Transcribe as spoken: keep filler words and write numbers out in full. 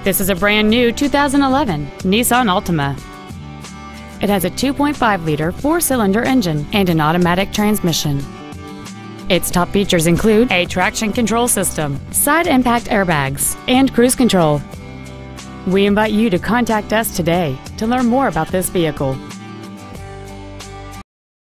This is a brand new two thousand eleven Nissan Altima. It has a two point five liter four-cylinder engine and an automatic transmission. Its top features include a traction control system, side impact airbags, and cruise control. We invite you to contact us today to learn more about this vehicle.